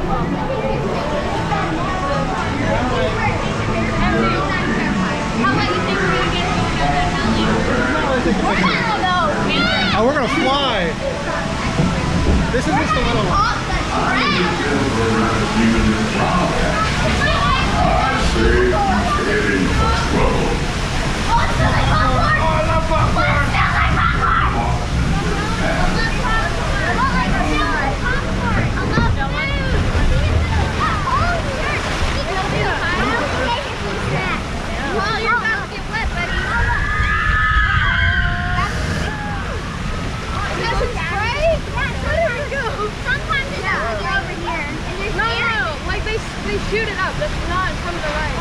Oh, we're gonna fly. This is just a little one. They shoot it up, that's not from the right.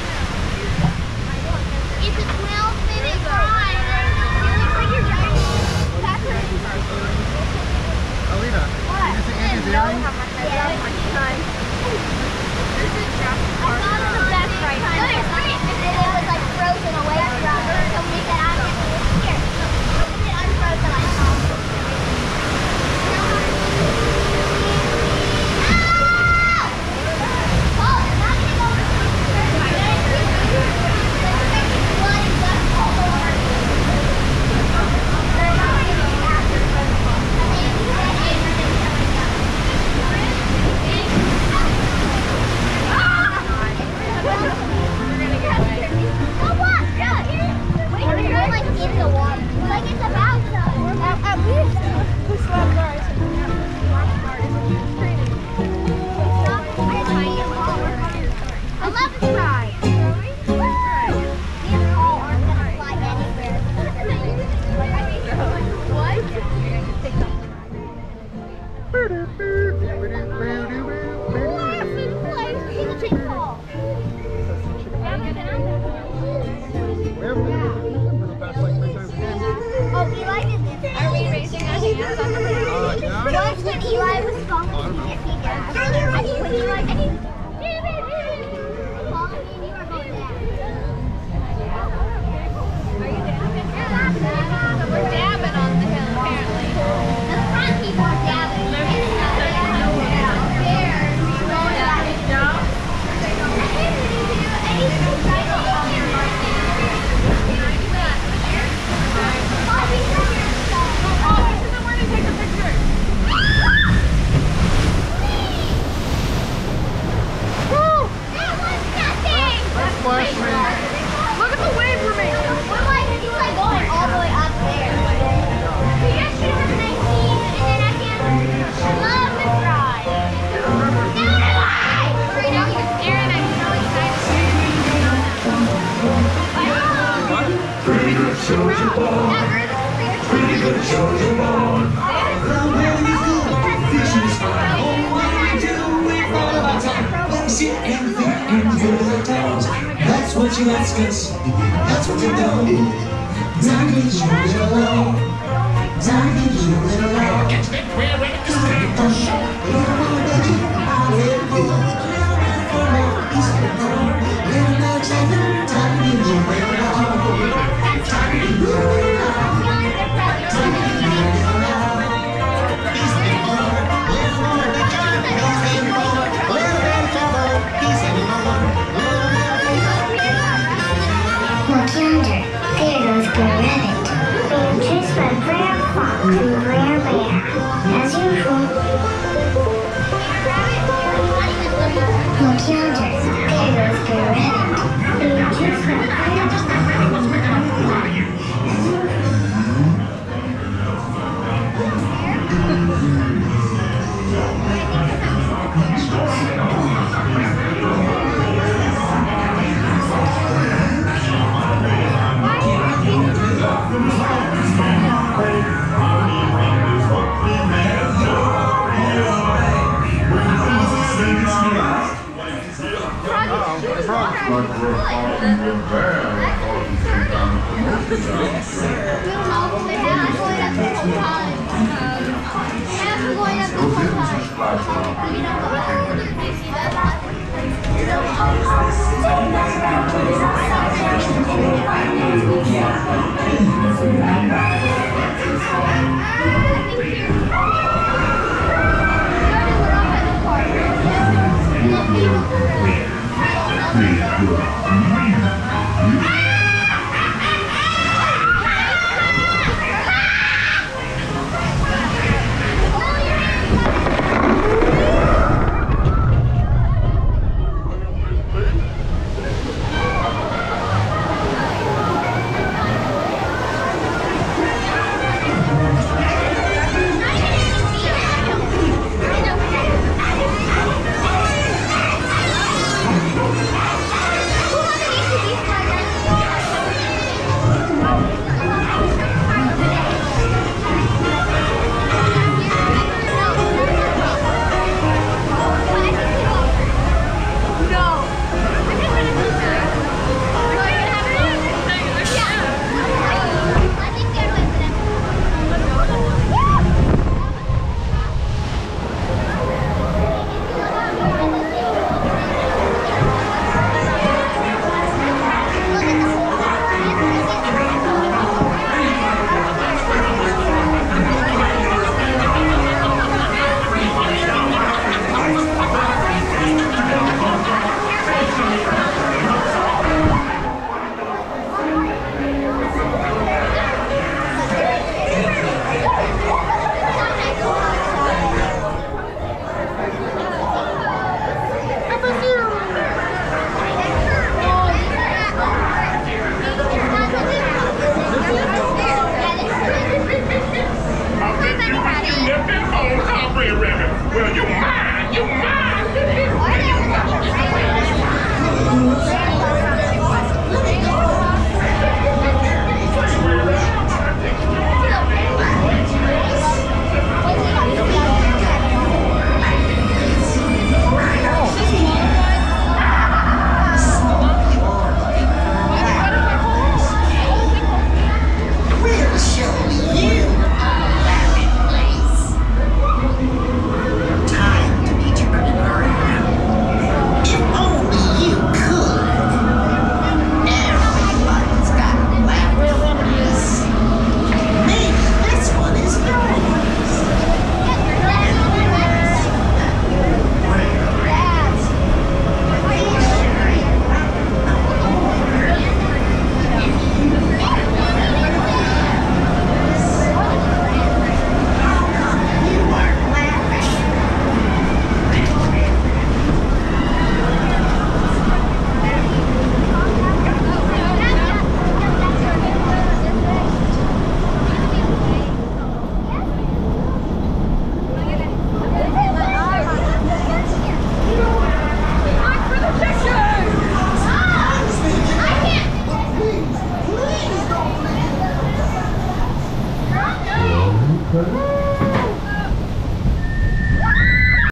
It's a 12-minute ride. It looks like you're driving backwards. Alina, What? you think Andy's earring? Yeah. I thought it was the best right now. And it was like frozen away from her, so we said, I'm going to here. And it unfroze the light bulb. Look at the wave we're making. He's like going all the way up there. So yesterday was 19, and then at the end, love this ride. Down the line! Right now, Aaron, I'm so excited. Pretty good soldier boy. Pretty good soldier boy. The weather is good. Fishing is fine. Oh, what do we do with all of our time? Let's sit and think and fill the towns. That's what you ask us, that's what you do. Time to use your love, time to use your little love. It's been real, it's been for sure. Little more baby, I will do. Little more for more, it's been for more. Little more excitement, time to use your little love. Time to use your little love. Time to use your little love. It's been for more. Little more baby, it's been for more. Little more for more, it's been for more. Look yonder, there goes Good Rabbit, being chased by Brer Fox and Brer Bear, as usual. Look yonder, there goes Good Rabbit, being chased by Brer Fox and Brer Bear, as usual. Yeah. We'll show you a laughing place. Time to be turning around. If only you could. Everybody's got a laughing place. Maybe this one is yours. Where you're at. Be sure you you are laughing. Please don't leave.